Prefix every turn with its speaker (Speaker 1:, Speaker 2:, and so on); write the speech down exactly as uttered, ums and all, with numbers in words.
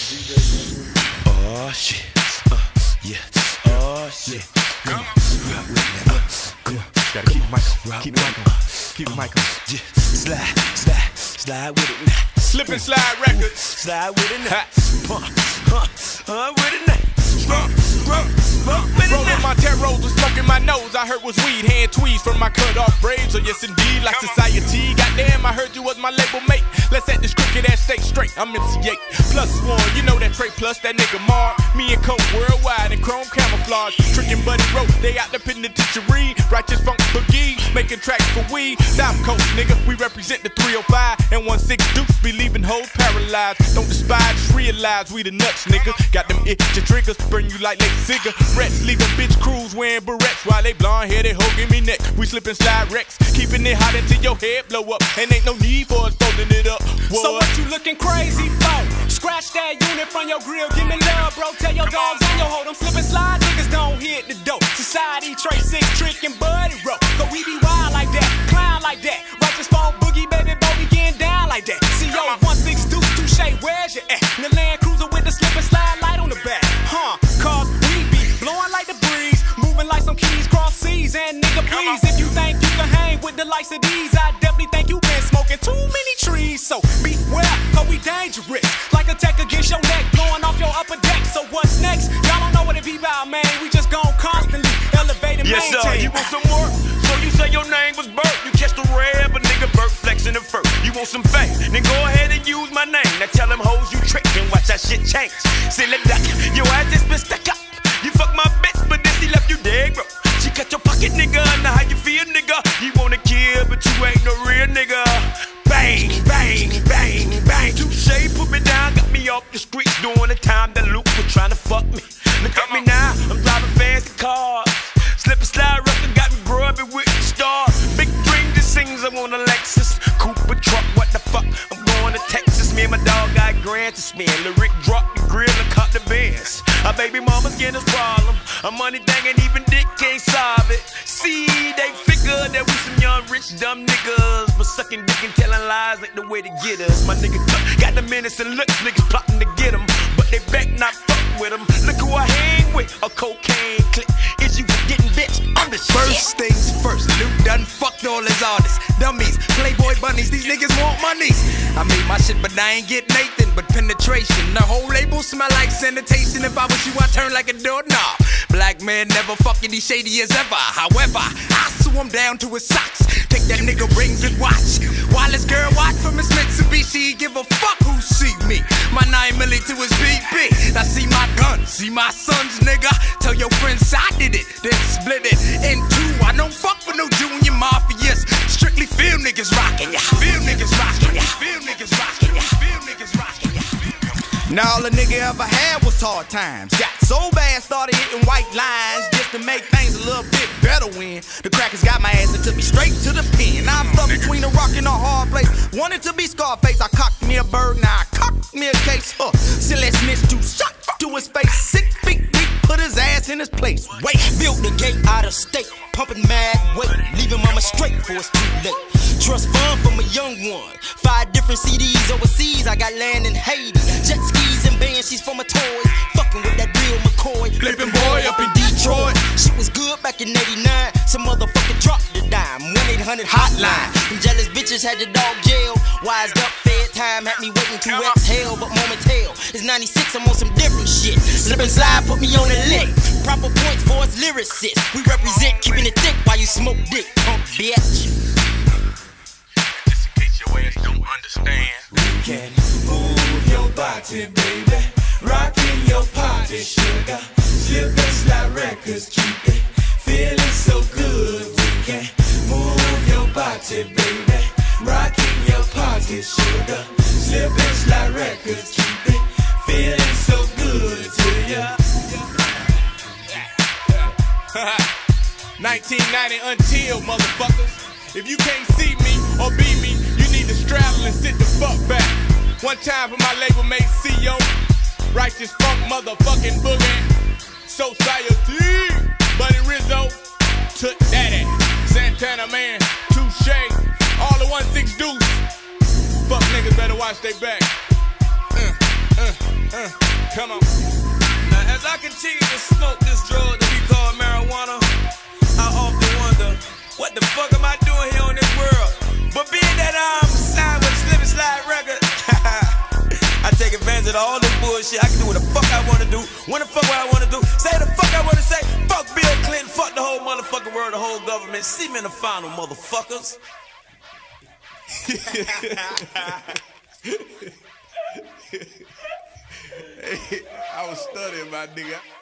Speaker 1: Oh shit, uh, yeah, oh shit. Come on, rock with me, uh, come on. Gotta keep the mic on, keep the mic on, keep the mic on. Yeah, slide, slide, slide with it now.
Speaker 2: Slip and slide records.
Speaker 1: Slide with it now. Huh, huh, huh, with it now. Huh, huh, huh, with it now.
Speaker 2: Rolling my Monteros with smoke in my nose. I heard was weed, hand tweezed from my cut off braids. Oh yes indeed, like society. Goddamn, I heard you was my label mate. Let's set this crooked ass steak straight. I'm M C eight plus one. You know that Trey plus that nigga Mar. Me and Coke worldwide in chrome camouflage. Tricking Buddy Rope, they out the penitentiary. Righteous funk boogie, making tracks for weed. South Coast nigga, we represent the three oh five and one six Dukes. Be leaving hoes paralyzed. Don't despise, just realize we the nuts nigga. Got them itch triggers, burn you like late cigarettes. Leaving bitch crews wearing barrettes while they blonde hair, they holding me neck. We slip and slide wrecks, keeping it hot until your head blow up. And ain't no need for us folding it up. What?
Speaker 3: So what you looking crazy for? Scratch that unit from your grill, give me love, bro. Tell your dogs and your hoe, them slip and slide niggas don't hit the dope. Society, Trey six, Trick and Buddy Rope. So we be wild like that, clown like that. Righteous phone boogie, baby, boy, we getting down like that. C O one six Deuce, Touche, where's your at? In the Land Cruiser with the slip and slide light on the back. Huh, cause we be blowing like the breeze, moving like some keys cross seas. And nigga, please, if you think you can hang with the likes of these, I definitely think you been smoking too many trees. So beware, cause we dangerous. Like a tech against your neck, blowing off your upper deck. So what's next? Y'all don't know what it be about, man. We just gon' constantly elevate and
Speaker 1: yes,
Speaker 3: maintain.
Speaker 1: Yes sir, you want some more? So you say your name was Bert. You catch the red, but nigga Bert flexing the fur. You want some fame? Then go ahead and use my name. Now tell them hoes you tricked and watch that shit change. Silly duck, your ass just been stuck up. You fuck my bitch, but then she left you dead, bro. She cut your pocket, nigga. Now how you feel, nigga? You wanna kill, but you ain't no real nigga. Bang, bang, bang, bang. Touche, put me down, got me off the streets during the time that Luke was trying to fuck me. Look at me now, I'm driving fancy cars. Slip and slide record got me grubby with the star. Big dream, this sings, I want a Lexus, Cooper truck, what the fuck? I'm going to Texas, me and my dog got grand to spin. Lyric drop the grill and cut the Benz. Our baby mama's getting us problem. A money thing and even dick can't solve it. See, they figure that we some young, rich, dumb niggas, but sucking dick and telling lies ain't the way to get us. My nigga got the minutes and looks, niggas plotting to get them, but they bet not fuck with them. Look who I hang with, a cocaine clip. Is you getting bitch? I'm the shit.
Speaker 4: First things first, Luke done fucked all his artists. Dummies, Playboy bunnies, these niggas want money. I made my shit, but I ain't get Nathan, but penetration. The whole label smell like sanitation. If I was you, I turn like a doorknob. Black man never fucking these shady as ever. However, I sew him down to his socks. Take that nigga rings and watch. While this girl watch from his Mitsubishi, give a fuck who see me. My nine milli to his B B. I see my gun, see my sons, nigga. Tell your friends I did it, then split it in two. I don't fuck with no junior mafias. Strictly feel niggas rockin', ya. Feel niggas rockin', ya. Feel niggas rockin', ya. Feel niggas rockin', ya.
Speaker 5: Now all a nigga ever had was hard times. Got so bad, started hitting white lines just to make things a little bit better when the crackers got my ass and took me straight to the pen. Now I'm stuck between a rock and a hard place. Wanted to be Scarface, I cocked me a bird, now I cocked me a case. Huh, silly snitch to shot to his face. Six feet deep, put his ass in his place. Wait,
Speaker 6: built the gate out of state, pumping mad weight, leaving mama straight before it's too late. Trust fund from a young one. Five different C Ds overseas, I got land in Haiti. Jet skis and bands, she's from a toys. Fucking with that real McCoy.
Speaker 5: Flippin' boy up in Detroit.
Speaker 6: Shit was good back in eighty-nine. Some motherfucker dropped the dime. one eight hundred hotline. Them jealous bitches had your dog jailed. Wised up, fed time, had me waiting to exhale. But moment tell, it's ninety-six, I'm on some different shit. Slip and slide, put me on the lick. Proper points for us lyricists. We represent keeping it thick while you smoke dick, punk bitch.
Speaker 2: Don't understand.
Speaker 7: You can move your body, baby. Rockin' your party, sugar. Slip and slide records, keep it feeling so good. We can move your body, baby. Rockin' your party, sugar. Slip and slide records, keep it feeling so good to ya.
Speaker 2: nineteen ninety until, motherfuckers. If you can't see me or be me, you need to straddle and sit the fuck back. One time for my label mate C O, Righteous Funk motherfucking Boogie, Society, Buddy Rizzo, Took That Ass, Santana Man, Touche, all the one six Deuce. Fuck niggas better watch they back. Uh, uh, uh. Come on.
Speaker 1: Now, as I continue to smoke this drug that we call marijuana, I often wonder, what the fuck am I doing here on this world? But being that I'm signed with Slip and Slide Record, I take advantage of all this bullshit. I can do what the fuck I want to do, when the fuck what I want to do, say the fuck I want to say. Fuck Bill Clinton, fuck the whole motherfucking world, the whole government. See me in the final, motherfuckers.
Speaker 2: I was studying, my nigga.